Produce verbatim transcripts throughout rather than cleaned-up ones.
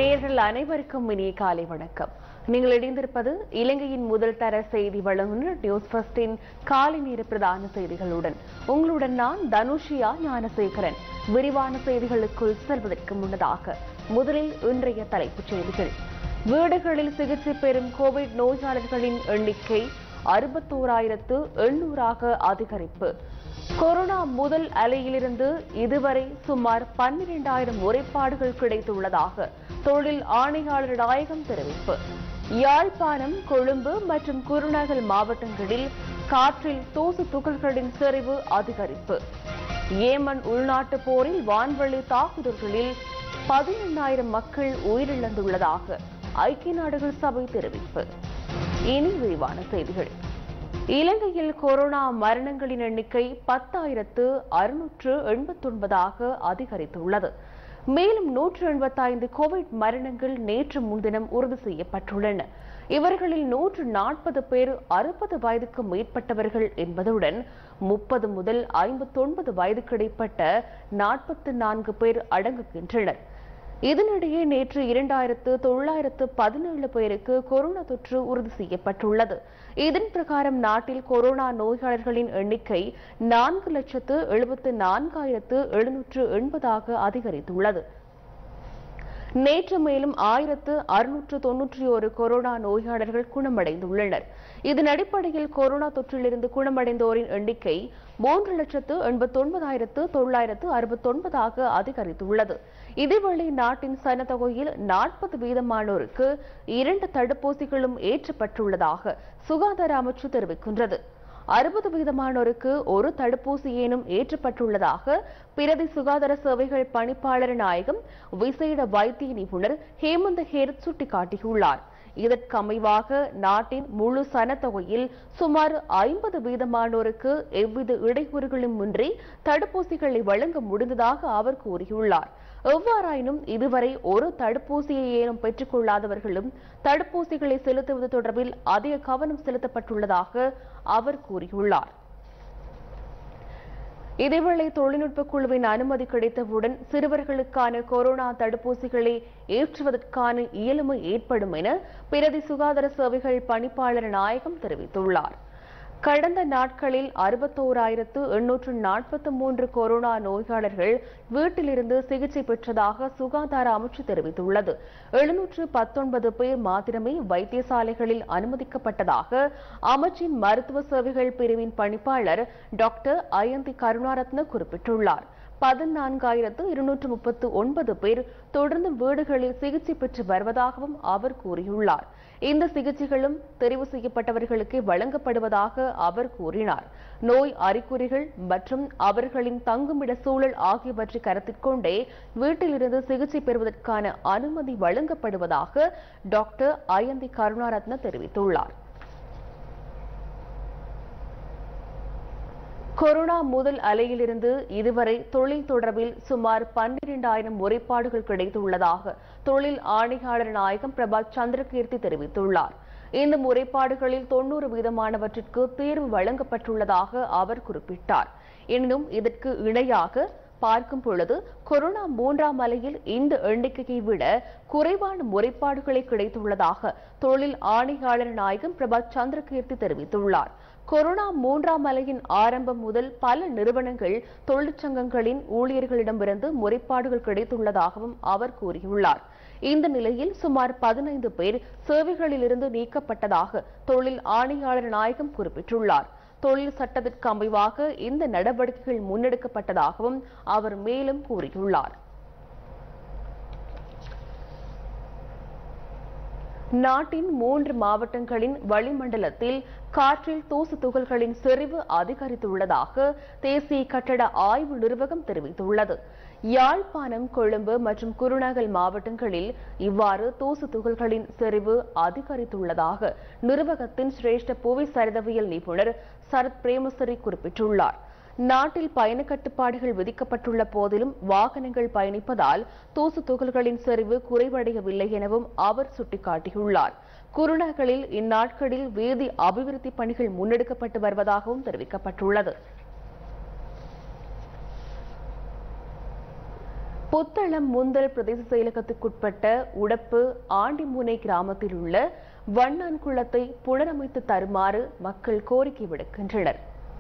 நேயர்கள் அனைவருக்கும் இனிய காலை வணக்கம். நீங்கள் இணைந்திருப்பது இலங்கையின் முதல் தர செய்தி வழங்குனர் நியூஸ் ஃபர்ஸ்டின் காலை நேர பிரதான செய்திகளுடன். உங்களுடன் நான் தனுஷியா ஞானசேகரன். விரிவான செய்திகளுக்குள் செல்வதற்கு முன்னதாக முதலில் இன்றைய தலைப்புச் செய்திகள். வீடுகளில் சிகிச்சை பெறும் கோவிட் நோயாளர்களின் எண்ணிக்கை அறுபத்தோராயிரத்து எண்ணூறாக அதிகரிப்பு. கொரோனா முதல் அலையிலிருந்து இதுவரை சுமார் பன்னிரண்டாயிரம் முறைப்பாடுகள் கிடைத்துள்ளதாக தொழில் ஆணையாளர் நாயகம் தெரிவிப்பு. யாழ்ப்பாணம், கொழும்பு மற்றும் குருநகல் மாவட்டங்களில் காற்றில் தூசு துகள்களின் செறிவு அதிகரிப்பு. ஏமன் உள்நாட்டு போரில் வான்வழி தாக்குதல்களில் பதினெண்ணாயிரம் மக்கள் உயிரிழந்துள்ளதாக ஐக்கிய நாடுகள் சபை தெரிவிப்பு. இனி விரிவான செய்திகள். இலங்கையில் கொரோனா மரணங்களின் எண்ணிக்கை பத்தாயிரத்து அறுநூற்று எண்பத்தி ஒன்பதாக அதிகரித்துள்ளது. மேலும் நூற்று எண்பத்தி ஐந்து கோவிட் மரணங்கள் நேற்று முன்தினம் உறுதி செய்யப்பட்டுள்ளன. இவர்களில் நூற்று நாற்பது பேர் அறுபது வயதுக்கு மேற்பட்டவர்கள் என்பதுடன் முப்பது முதல் ஐம்பத்தி ஒன்பது வயதுக்கு இடைப்பட்ட நாற்பத்தி நான்கு பேர் அடங்குகின்றனர். இதனிடையே நேற்று இரண்டாயிரத்து தொள்ளாயிரத்து பதினேழு பேருக்கு கொரோனா தொற்று உறுதி செய்யப்பட்டுள்ளது. இதன் பிரகாரம் நாட்டில் கொரோனா நோயாளர்களின் எண்ணிக்கை நான்கு லட்சத்து எழுபத்து நான்காயிரத்து எழுநூற்று எண்பதாக அதிகரித்துள்ளது. நேற்று மேலும் ஆயிரத்து அறுநூற்று தொன்னூற்றி ஒரு கொரோனா நோயாளர்கள் குணமடைந்துள்ளனர். இதன் அடிப்படையில் கொரோனா தொற்றிலிருந்து குணமடைந்தோரின் எண்ணிக்கை மூன்று லட்சத்து எண்பத்தி ஒன்பதாயிரத்து தொள்ளாயிரத்து அறுபத்தி ஒன்பதாக அதிகரித்துள்ளது. இதேவேளை நாட்டின் சனத்தொகையில் நாற்பது வீதமானோருக்கு இரண்டு தடுப்பூசிகளும் ஏற்றப்பட்டுள்ளதாக சுகாதார அமைச்சு தெரிவிக்கின்றது. அறுபது வீதமானோருக்கு ஒரு தடுப்பூசியேனும் ஏற்றப்பட்டுள்ளதாக பிரதி சுகாதார சேவைகள் பணிப்பாளர் நாயகம் விசேட வைத்திய நிபுணர் ஹேமந்த ஹேரத் சுட்டிக்காட்டியுள்ளார். இதற்கு அமைவாக நாட்டின் முழு சனத்தொகையில் சுமார் ஐம்பது வீதமானோருக்கு எவ்வித இடையூறுகளும் இன்றி தடுப்பூசிகளை வழங்க முடிந்ததாக அவர் கூறியுள்ளார். எவ்வாறாயினும் இதுவரை ஒரு தடுப்பூசியை ஏனும் பெற்றுக் கொள்ளாதவர்களும் தடுப்பூசிகளை செலுத்துவது தொடர்பில் அதிக கவனம் செலுத்தப்பட்டுள்ளதாக அவர் கூறியுள்ளார். இதேவேளை தொழில்நுட்ப குழுவின் அனுமதி கிடைத்தவுடன் சிறுவர்களுக்கான கொரோனா தடுப்பூசிகளை ஏற்றுவதற்கான இயலுமை ஏற்படும் என பிரதி சுகாதார சேவைகள் பணிப்பாளர் நாயகம் தெரிவித்துள்ளார். கடந்த நாட்களில் அறுபத்தோராயிரத்து எண்ணூற்று நாற்பத்தி மூன்று கொரோனா நோயாளர்கள் வீட்டிலிருந்து சிகிச்சை பெற்றதாக சுகாதார அமைச்சு தெரிவித்துள்ளது. எழுநூற்று பத்தொன்பது பேர் மாத்திரமே வைத்தியசாலைகளில் அனுமதிக்கப்பட்டதாக அமைச்சின் மருத்துவ சேவைகள் பிரிவின் பணிப்பாளர் டாக்டர் அயந்தி கருணாரத்ன குறிப்பிட்டுள்ளார். பதினான்காயிரத்து இருநூற்று முப்பத்து ஒன்பது பேர் தொடர்ந்து வீடுகளில் சிகிச்சை பெற்று வருவதாகவும் அவர் கூறியுள்ளார். இந்த சிகிச்சைகளும் தெரிவு செய்யப்பட்டவர்களுக்கு வழங்கப்படுவதாக அவர் கூறினார். நோய் அறிகுறிகள் மற்றும் அவர்களின் தங்குமிட சூழல் ஆகியவற்றை கருத்தில் கொண்டே வீட்டிலிருந்து சிகிச்சை பெறுவதற்கான அனுமதி வழங்கப்படுவதாக டாக்டர் அயந்தி கருணாரத்ன தெரிவித்துள்ளார். கொரோனா முதல் அலையிலிருந்து இதுவரை தொழில் தொடர்பில் சுமார் பன்னிரண்டாயிரம் முறைப்பாடுகள் கிடைத்துள்ளதாக தொழில் ஆணையாளர் நாயகம் பிரபா சந்திரகீர்த்தி தெரிவித்துள்ளார். இந்த முறைப்பாடுகளில் தொன்னூறு வீதமானவற்றிற்கு தீர்வு வழங்கப்பட்டுள்ளதாக அவர் குறிப்பிட்டார். எனினும் இதற்கு இணையாக பார்க்கும் பொழுது கொரோனா மூன்றாம் அலையில் இந்த எண்ணிக்கையை விட குறைவான முறைப்பாடுகளை கிடைத்துள்ளதாக தொழில் ஆணையாளர் நாயகம் பிரபா சந்திரகீர்த்தி தெரிவித்துள்ளார். கொரோனா மூன்றாம் அலையின் ஆரம்பம் முதல் பல நிறுவனங்கள் தொழிற்சங்கங்களின் ஊழியர்களிடமிருந்து முறைப்பாடுகள் கிடைத்துள்ளதாகவும் அவர் கூறியுள்ளார். இந்த நிலையில் சுமார் பதினைந்து பேர் சேவைகளிலிருந்து நீக்கப்பட்டதாக தொழில் ஆணையாளர் நாயகம் குறிப்பிட்டுள்ளார். தொழில் சட்டத்திற்கு அமைவாக இந்த நடவடிக்கைகள் முன்னெடுக்கப்பட்டதாகவும் அவர் மேலும் கூறியுள்ளார். நாட்டின் மூன்று மாவட்டங்களின் வளிமண்டலத்தில் காற்றில் தூசு துகள்களின் செறிவு அதிகரித்துள்ளதாக தேசிய கட்டட ஆய்வு நிறுவனம் தெரிவித்துள்ளது. யாழ்ப்பாணம், கொழும்பு மற்றும் குருநகல் மாவட்டங்களில் இவ்வாறு தூசு துகள்களின் செறிவு அதிகரித்துள்ளதாக நிறுவனத்தின் சிரேஷ்ட புவி சரிதவியல் நிபுணர் சரத் பிரேமசரி குறிப்பிட்டுள்ளார். நாட்டில் பயண கட்டுப்பாடுகள் விதிக்கப்பட்டுள்ள போதிலும் வாகனங்கள் பயணிப்பதால் தூசு துகள்களின் செறிவு குறைவடையவில்லை எனவும் அவர் சுட்டிக்காட்டியுள்ளார். குருநகலில் இந்நாட்களில் வீதி அபிவிருத்தி பணிகள் முன்னெடுக்கப்பட்டு வருவதாகவும் தெரிவிக்கப்பட்டுள்ளது. புத்தளம் முந்தல் பிரதேச செயலகத்துக்குட்பட்ட உடப்பு ஆண்டிமுனை கிராமத்தில் உள்ள வண்ணான் குளத்தை புனரமைத்து தருமாறு மக்கள் கோரிக்கை விடுக்கின்றனர்.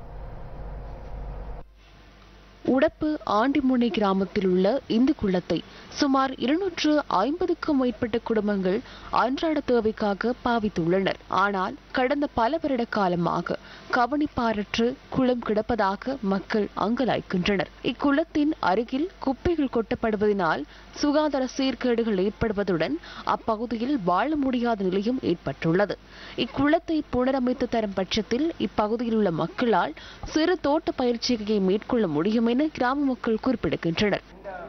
உடப்பு ஆண்டிமுனை கிராமத்தில் உள்ள இந்த குளத்தை சுமார் இருநூற்று ஐம்பதுக்கும் மேற்பட்ட குடும்பங்கள் அன்றாட தேவைக்காக பாவித்துள்ளனர். ஆனால் கடந்த பல வருட காலமாக கவனிப்பாரற்று குளம் கிடப்பதாக மக்கள் அங்கலாய்க்கின்றனர். இக்குளத்தின் அருகில் குப்பைகள் கொட்டப்படுவதனால் சுகாதார சீர்கேடுகள் ஏற்படுவதுடன் அப்பகுதியில் வாழ முடியாத நிலையும் ஏற்பட்டுள்ளது. இக்குளத்தை புனரமைத்து தரும் பட்சத்தில் இப்பகுதியில் உள்ள மக்களால் சிறு தோட்ட பயிற்சியை மேற்கொள்ள முடியும் என கிராம மக்கள் குறிப்பிடுகின்றனர்.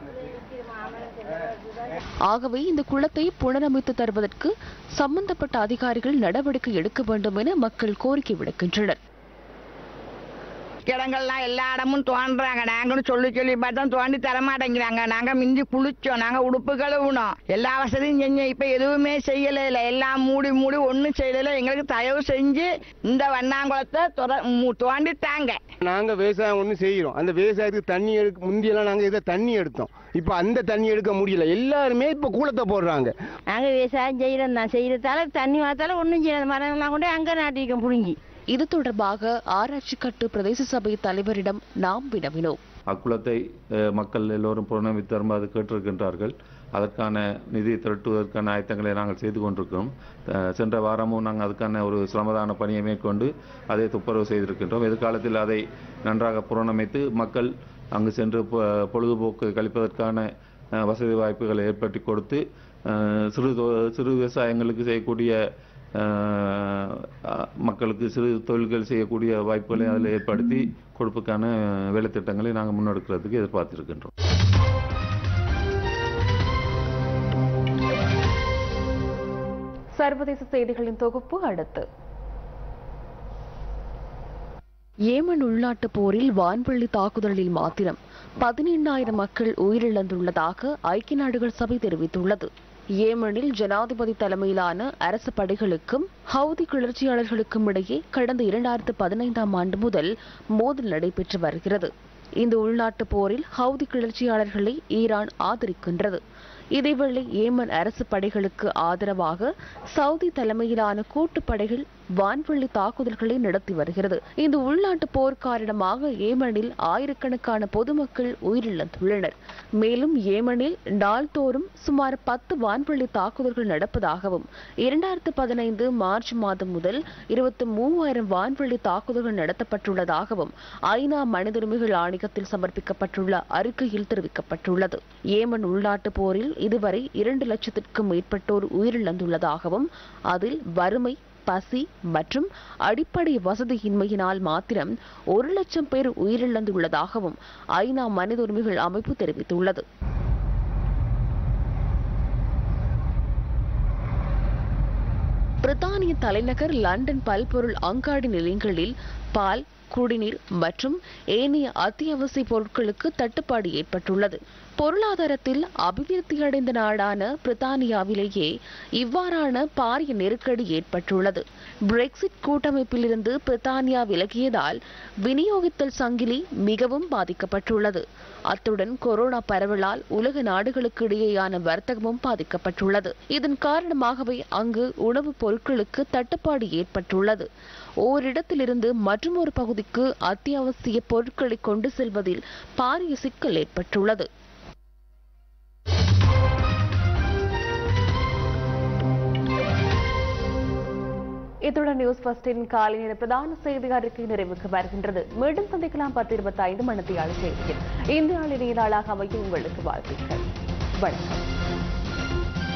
ஆகவே இந்த குளத்தை புனரமைத்து தருவதற்கு சம்பந்தப்பட்ட அதிகாரிகள் நடவடிக்கை எடுக்க வேண்டும் என மக்கள் கோரிக்கை விடுக்கின்றனர். இடங்கள்லாம் எல்லா இடமும் தோன்றாங்க. நாங்களும் சொல்லி சொல்லி பார்த்தா தோண்டி தரமாட்டேங்கிறாங்க. நாங்க மிஞ்சி குளிச்சோம், நாங்க உடுப்பு கழுவுனோம், எல்லா வசதியும் செஞ்சோம். இப்ப எதுவுமே செய்யல இல்ல, எல்லாம் மூடி மூடி ஒன்னும் செய்யல. எங்களுக்கு தயவு செஞ்சு இந்த வண்ணாங்குளத்தை தோண்டிட்டாங்க. நாங்க விவசாயம் ஒண்ணு செய்யறோம். அந்த விவசாயத்துக்கு தண்ணி எடுக்க முந்தியெல்லாம் நாங்க இதை தண்ணி எடுத்தோம். இப்ப அந்த தண்ணி எடுக்க முடியல. எல்லாருமே இப்ப கூலத்தை போடுறாங்க. நாங்க விவசாயம் செய்யறோம் தான், செய்யறதால தண்ணி மாத்தால ஒன்னும் செய்யாத மரங்கள்லாம் கொண்டு அங்க நாட்டிக்க புடுங்கி. இது தொடர்பாக ஆராய்ச்சி கட்டு பிரதேச சபை தலைவரிடம் நாம் வினவினோம். அக்குளத்தை மக்கள் எல்லோரும் புனரமைத்து தருமாறு கேட்டிருக்கின்றார்கள். அதற்கான நிதி திரட்டுவதற்கான ஆயத்தங்களை நாங்கள் செய்து கொண்டிருக்கிறோம். சென்ற வாரமும் நாங்கள் அதுக்கான ஒரு சிரமதான பணியை மேற்கொண்டு அதை துப்புரவு செய்திருக்கின்றோம். எதிர்காலத்தில் அதை நன்றாக புனரமைத்து மக்கள் அங்கு சென்று பொழுதுபோக்கு கழிப்பதற்கான வசதி வாய்ப்புகளை ஏற்படுத்தி கொடுத்து சிறு சிறு விவசாயங்களுக்கு செய்யக்கூடிய மக்களுக்கு சிறு தொழில்கள் செய்யக்கூடிய வாய்ப்புகளை அதில் ஏற்படுத்தி கொடுப்புக்கான வேலை திட்டங்களை நாங்கள் முன்னெடுக்கிறதுக்கு எதிர்பார்த்திருக்கின்றோம். சர்வதேச செய்திகளின் தொகுப்பு அடுத்து. ஏமன் உள்நாட்டு போரில் வான்வெள்ளி தாக்குதலில் மாத்திரம் பதினெண்ணாயிரம் மக்கள் உயிரிழந்துள்ளதாக ஐக்கிய நாடுகள் சபை தெரிவித்துள்ளது. ஏமனில் ஜனாதிபதி தலைமையிலான அரசு படைகளுக்கும் ஹவுதி கிளர்ச்சியாளர்களுக்கும் இடையே கடந்த இரண்டாயிரத்து பதினைந்தாம் ஆண்டு முதல் மோதல் நடைபெற்று வருகிறது. இந்த உள்நாட்டு போரில் ஹவுதி கிளர்ச்சியாளர்களை ஈரான் ஆதரிக்கின்றது. இதேவேளை ஏமன் அரசு படைகளுக்கு ஆதரவாக சவுதி தலைமையிலான கூட்டுப்படைகள் வான்வெள்ளி தாக்குதல்களை நடத்தி வருகிறது. இந்த உள்நாட்டு போர் காரணமாக ஏமனில் ஆயிரக்கணக்கான பொதுமக்கள் உயிரிழந்துள்ளனர். மேலும் ஏமனில் நாள்தோறும் சுமார் பத்து வான்வெள்ளி தாக்குதல்கள் நடப்பதாகவும் இரண்டாயிரத்து பதினைந்து மார்ச் மாதம் முதல் இருபத்தி மூவாயிரம் வான்வெள்ளி தாக்குதல்கள் நடத்தப்பட்டுள்ளதாகவும் ஐநா மனித உரிமைகள் ஆணையத்தில் சமர்ப்பிக்கப்பட்டுள்ள அறிக்கையில் தெரிவிக்கப்பட்டுள்ளது. ஏமன் உள்நாட்டு போரில் இதுவரை இரண்டு லட்சத்திற்கும் மேற்பட்டோர் உயிரிழந்துள்ளதாகவும் அதில் வறுமை, பசி மற்றும் அடிப்படை வசதியின்மையினால் மாத்திரம் ஒரு லட்சம் பேர் உயிரிழந்துள்ளதாகவும் ஐநா மனித உரிமைகள் அமைப்பு தெரிவித்துள்ளது. பிரித்தானிய தலைநகர் லண்டன் பல்பொருள் அங்காடி நிலையங்களில் பால், குடிநீர் மற்றும் ஏனைய அத்தியாவசிய பொருட்களுக்கு தட்டுப்பாடு ஏற்பட்டுள்ளது. பொருளாதாரத்தில் அபிவிருத்தியடைந்த நாடான பிரித்தானியாவிலேயே இவ்வாறான பாரிய நெருக்கடி ஏற்பட்டுள்ளது. பிரெக்சிட் கூட்டமைப்பிலிருந்து பிரித்தானியா விலகியதால் விநியோகித்தல் சங்கிலி மிகவும் பாதிக்கப்பட்டுள்ளது. அத்துடன் கொரோனா பரவலால் உலக நாடுகளுக்கு இடையேயான வர்த்தகமும் பாதிக்கப்பட்டுள்ளது. இதன் காரணமாகவே அங்கு உணவுப் பொருட்களுக்கு தட்டுப்பாடு ஏற்பட்டுள்ளது. ஓரிடத்திலிருந்து மற்றொரு பகுதிக்கு அத்தியாவசிய பொருட்களை கொண்டு செல்வதில் பாரிய சிக்கல் ஏற்பட்டுள்ளது. இத்துடன் நியூஸ் ஃபர்ஸ்டின் காலை நேர பிரதான செய்தி அறிக்கை நிறைவுக்கு வருகின்றது. மீண்டும் சந்திக்கலாம் பத்து இருபத்தி ஐந்து மணித்தியால செய்தியில். இந்த நாள் இணைய நாளாக அமைய உங்களுக்கு வாழ்த்துக்கள். வணக்கம்.